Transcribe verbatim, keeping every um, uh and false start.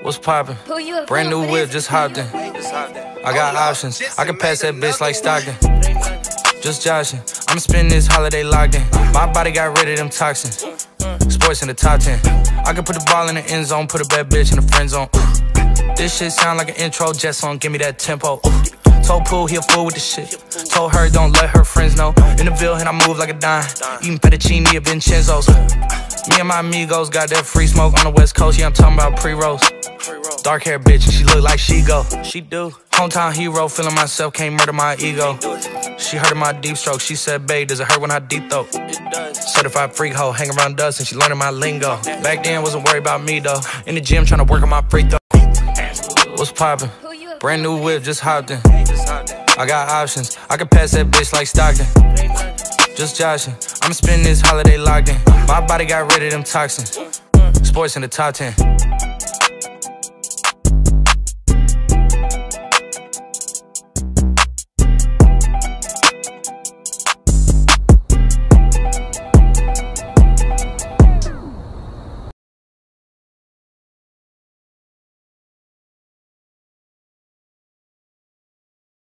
What's poppin'? Brand new whip, just hopped in. I got options, I can pass that bitch like Stockton. Just joshing, I'ma spend this holiday locked in. My body got rid of them toxins. Sports in the top ten. I can put the ball in the end zone, put a bad bitch in the friend zone. This shit sound like an intro jet song, give me that tempo. Told Pooh he a fool with the shit. Told her don't let her friends know. In the Ville and I move like a dime. Eating fettuccine at Vincenzo's. Me and my amigos got that free smoke on the west coast. Yeah, I'm talking about pre-rolls. Dark hair bitch and she look like she go. She do. Hometown hero, feeling myself, can't murder my ego. She heard of my deep stroke, she said, babe, does it hurt when I deep throat? It does. Certified freak hoe, hang around dust and she learning my lingo. Back then, wasn't worried about me though. In the gym, trying to work on my free throw. What's poppin'? Brand new whip, just hopped in. I got options, I can pass that bitch like Stockton. Just joshing, I'ma spend this holiday locked in. My body got rid of them toxins. Sports in the top ten.